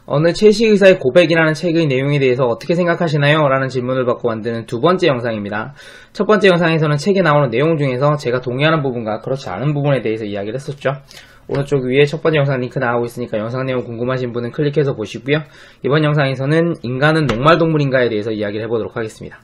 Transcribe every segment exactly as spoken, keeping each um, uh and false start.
어느 채식의사의 고백이라는 책의 내용에 대해서 어떻게 생각하시나요? 라는 질문을 받고 만드는 두 번째 영상입니다. 첫 번째 영상에서는 책에 나오는 내용 중에서 제가 동의하는 부분과 그렇지 않은 부분에 대해서 이야기를 했었죠. 오른쪽 위에 첫 번째 영상 링크 나오고 있으니까 영상 내용 궁금하신 분은 클릭해서 보시고요. 이번 영상에서는 인간은 녹말동물인가에 대해서 이야기를 해보도록 하겠습니다.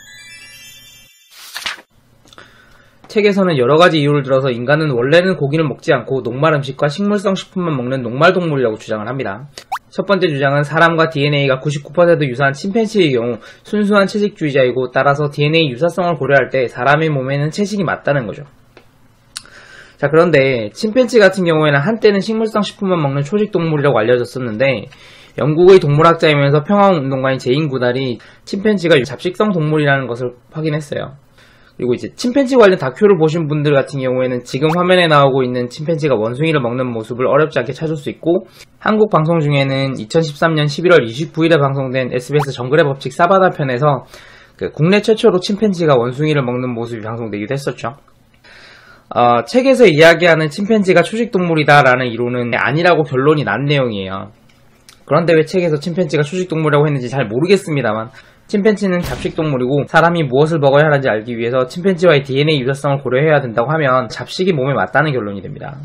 책에서는 여러가지 이유를 들어서 인간은 원래는 고기를 먹지 않고 녹말 음식과 식물성 식품만 먹는 녹말동물이라고 주장을 합니다. 첫 번째 주장은 사람과 디엔에이가 구십구 퍼센트 유사한 침팬지의 경우 순수한 채식주의자이고, 따라서 디엔에이 유사성을 고려할 때 사람의 몸에는 채식이 맞다는 거죠. 자, 그런데 침팬지 같은 경우에는 한때는 식물성 식품만 먹는 초식동물이라고 알려졌었는데, 영국의 동물학자이면서 평화운동가인 제인 구달이 침팬지가 잡식성 동물이라는 것을 확인했어요. 그리고 이제 침팬지 관련 다큐를 보신 분들 같은 경우에는 지금 화면에 나오고 있는 침팬지가 원숭이를 먹는 모습을 어렵지 않게 찾을 수 있고, 한국 방송 중에는 이천십삼 년 십일월 이십구일에 방송된 에스비에스 정글의 법칙 사바다 편에서 그 국내 최초로 침팬지가 원숭이를 먹는 모습이 방송되기도 했었죠. 어, 책에서 이야기하는 침팬지가 초식동물이다라는 이론은 아니라고 결론이 난 내용이에요. 그런데 왜 책에서 침팬지가 초식동물이라고 했는지 잘 모르겠습니다만, 침팬지는 잡식동물이고 사람이 무엇을 먹어야 하는지 알기 위해서 침팬지와의 디엔에이 유사성을 고려해야 된다고 하면 잡식이 몸에 맞다는 결론이 됩니다.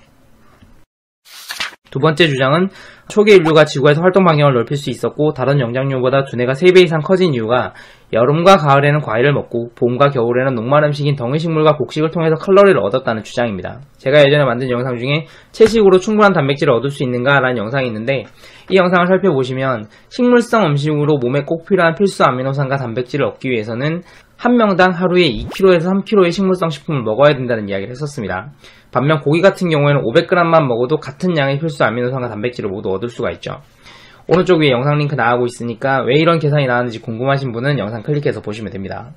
두 번째 주장은 초기 인류가 지구에서 활동 반경을 넓힐 수 있었고, 다른 영장류보다 두뇌가 세 배 이상 커진 이유가 여름과 가을에는 과일을 먹고 봄과 겨울에는 녹말 음식인 덩이식물과 곡식을 통해서 칼로리를 얻었다는 주장입니다. 제가 예전에 만든 영상 중에 채식으로 충분한 단백질을 얻을 수 있는가? 라는 영상이 있는데, 이 영상을 살펴보시면 식물성 음식으로 몸에 꼭 필요한 필수 아미노산과 단백질을 얻기 위해서는 한 명당 하루에 이 킬로그램에서 삼 킬로그램의 식물성 식품을 먹어야 된다는 이야기를 했었습니다. 반면 고기 같은 경우에는 오백 그램만 먹어도 같은 양의 필수 아미노산과 단백질을 모두 얻을 수가 있죠. 오른쪽 위에 영상 링크 나오고 있으니까 왜 이런 계산이 나왔는지 궁금하신 분은 영상 클릭해서 보시면 됩니다.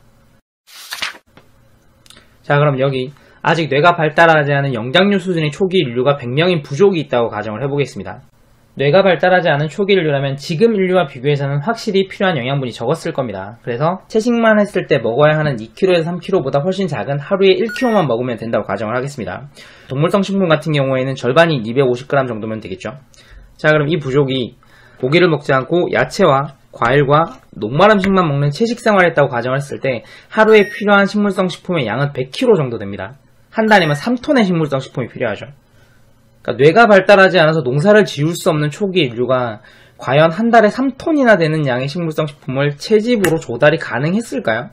자, 그럼 여기 아직 뇌가 발달하지 않은 영장류 수준의 초기 인류가 백 명인 부족이 있다고 가정을 해보겠습니다. 뇌가 발달하지 않은 초기 인류라면 지금 인류와 비교해서는 확실히 필요한 영양분이 적었을 겁니다. 그래서 채식만 했을 때 먹어야 하는 이 킬로그램에서 삼 킬로그램보다 훨씬 작은 하루에 일 킬로그램만 먹으면 된다고 가정을 하겠습니다. 동물성 식품 같은 경우에는 절반이 이백오십 그램 정도면 되겠죠. 자, 그럼 이 부족이 고기를 먹지 않고 야채와 과일과 녹말 음식만 먹는 채식 생활을 했다고 가정을 했을 때 하루에 필요한 식물성 식품의 양은 백 킬로그램 정도 됩니다. 한 달이면 삼 톤의 식물성 식품이 필요하죠. 그러니까 뇌가 발달하지 않아서 농사를 지을 수 없는 초기 인류가 과연 한 달에 삼 톤이나 되는 양의 식물성 식품을 채집으로 조달이 가능했을까요?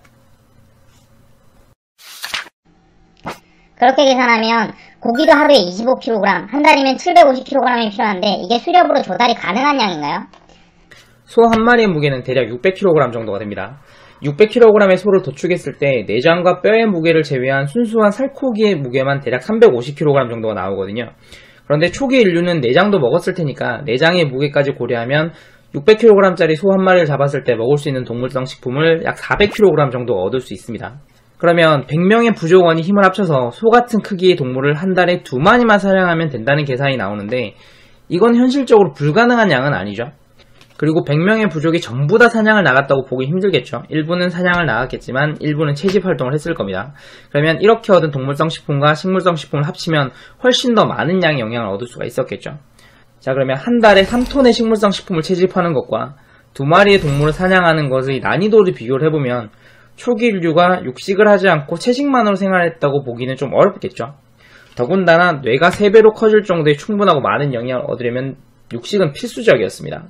그렇게 계산하면 고기도 하루에 이십오 킬로그램, 한 달이면 칠백오십 킬로그램이 필요한데 이게 수렵으로 조달이 가능한 양인가요? 소 한 마리의 무게는 대략 육백 킬로그램 정도가 됩니다. 육백 킬로그램의 소를 도축했을 때 내장과 뼈의 무게를 제외한 순수한 살코기의 무게만 대략 삼백오십 킬로그램 정도가 나오거든요. 그런데 초기 인류는 내장도 먹었을 테니까 내장의 무게까지 고려하면 육백 킬로그램짜리 소 한 마리를 잡았을 때 먹을 수 있는 동물성 식품을 약 사백 킬로그램 정도 얻을 수 있습니다. 그러면 백 명의 부족원이 힘을 합쳐서 소 같은 크기의 동물을 한 달에 두 마리만 사냥하면 된다는 계산이 나오는데, 이건 현실적으로 불가능한 양은 아니죠. 그리고 백 명의 부족이 전부 다 사냥을 나갔다고 보기 힘들겠죠. 일부는 사냥을 나갔겠지만 일부는 채집 활동을 했을 겁니다. 그러면 이렇게 얻은 동물성 식품과 식물성 식품을 합치면 훨씬 더 많은 양의 영양을 얻을 수가 있었겠죠. 자, 그러면 한 달에 삼 톤의 식물성 식품을 채집하는 것과 두 마리의 동물을 사냥하는 것의 난이도를 비교를 해보면 초기 인류가 육식을 하지 않고 채식만으로 생활했다고 보기는 좀 어렵겠죠. 더군다나 뇌가 세 배로 커질 정도의 충분하고 많은 영양을 얻으려면 육식은 필수적이었습니다.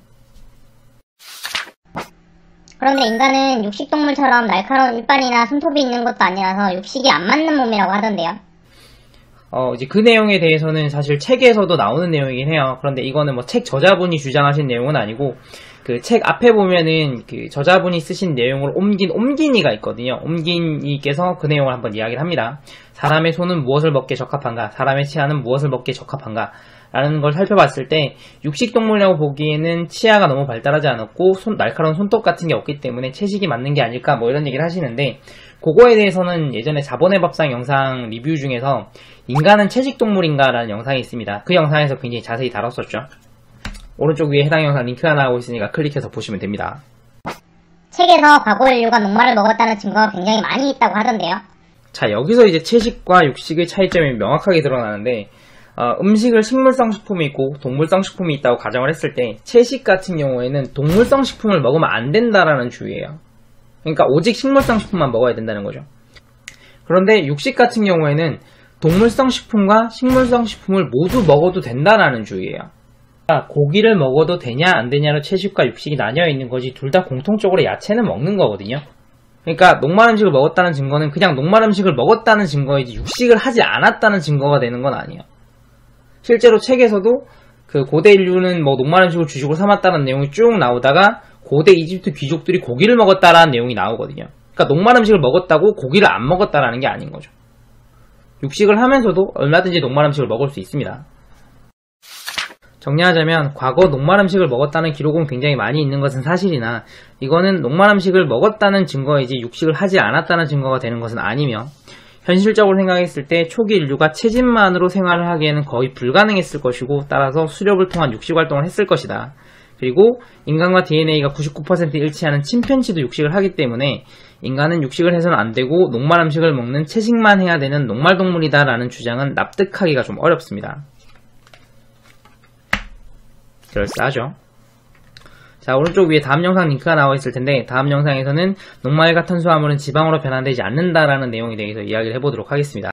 그런데 인간은 육식동물처럼 날카로운 이빨이나 손톱이 있는 것도 아니라서 육식이 안 맞는 몸이라고 하던데요. 어, 이제 그 내용에 대해서는 사실 책에서도 나오는 내용이긴 해요. 그런데 이거는 뭐 책 저자분이 주장하신 내용은 아니고, 그 책 앞에 보면은 그 저자분이 쓰신 내용을 옮긴 옮긴이가 있거든요. 옮긴이께서 그 내용을 한번 이야기를 합니다. 사람의 손은 무엇을 먹기에 적합한가? 사람의 치아는 무엇을 먹기에 적합한가? 라는 걸 살펴봤을 때 육식동물이라고 보기에는 치아가 너무 발달하지 않았고 손, 날카로운 손톱 같은 게 없기 때문에 채식이 맞는 게 아닐까 뭐 이런 얘기를 하시는데, 그거에 대해서는 예전에 자본의 밥상 영상 리뷰 중에서 인간은 채식동물인가 라는 영상이 있습니다. 그 영상에서 굉장히 자세히 다뤘었죠. 오른쪽 위에 해당 영상 링크가 나오고 있으니까 클릭해서 보시면 됩니다. 책에서 과거 인류가 녹말을 먹었다는 증거가 굉장히 많이 있다고 하던데요. 자, 여기서 이제 채식과 육식의 차이점이 명확하게 드러나는데, 어, 음식을 식물성 식품이 있고 동물성 식품이 있다고 가정을 했을 때 채식 같은 경우에는 동물성 식품을 먹으면 안 된다라는 주의예요. 그러니까 오직 식물성 식품만 먹어야 된다는 거죠. 그런데 육식 같은 경우에는 동물성 식품과 식물성 식품을 모두 먹어도 된다라는 주의예요. 고기를 먹어도 되냐 안 되냐로 채식과 육식이 나뉘어 있는 거지 둘 다 공통적으로 야채는 먹는 거거든요. 그러니까 녹말 음식을 먹었다는 증거는 그냥 녹말 음식을 먹었다는 증거이지 육식을 하지 않았다는 증거가 되는 건 아니에요. 실제로 책에서도 그 고대 인류는 뭐 녹말 음식을 주식으로 삼았다는 내용이 쭉 나오다가 고대 이집트 귀족들이 고기를 먹었다라는 내용이 나오거든요. 그러니까 녹말 음식을 먹었다고 고기를 안 먹었다라는 게 아닌 거죠. 육식을 하면서도 얼마든지 녹말 음식을 먹을 수 있습니다. 정리하자면 과거 녹말 음식을 먹었다는 기록은 굉장히 많이 있는 것은 사실이나 이거는 녹말 음식을 먹었다는 증거이지 육식을 하지 않았다는 증거가 되는 것은 아니며 현실적으로 생각했을 때 초기 인류가 채집만으로 생활을 하기에는 거의 불가능했을 것이고 따라서 수렵을 통한 육식 활동을 했을 것이다. 그리고 인간과 디엔에이가 구십구 퍼센트 일치하는 침팬지도 육식을 하기 때문에 인간은 육식을 해서는 안 되고 녹말 음식을 먹는 채식만 해야 되는 녹말 동물이다 라는 주장은 납득하기가 좀 어렵습니다. 그럴싸하죠. 자, 오른쪽 위에 다음 영상 링크가 나와 있을 텐데 다음 영상에서는 녹말과 탄수화물은 지방으로 변환되지 않는다라는 내용에 대해서 이야기를 해보도록 하겠습니다.